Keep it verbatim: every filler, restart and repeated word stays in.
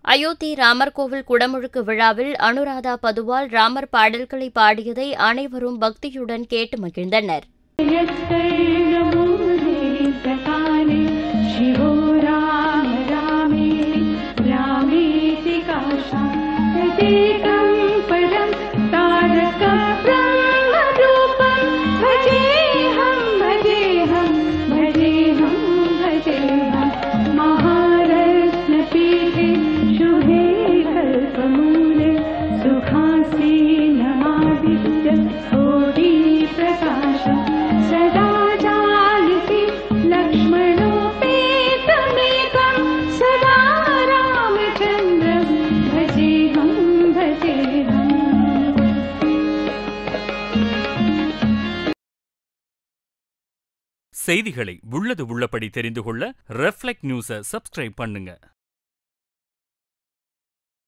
அயோத்தி ராமர் கோவில் குடமுழுக்கு விழாவில் அனுராதா பதுவால் ராமர் பாடல்களை பாடியதை அனைவரும் பக்தியுடன் கேட்டு மகிழ்ந்தனர். செய்திகளை உள்ளது உள்ளபடி தெரிந்து கொள்ள ரெஃப்ளெக்ட் நியூஸை சப்ஸ்கிரைப் பண்ணுங்க.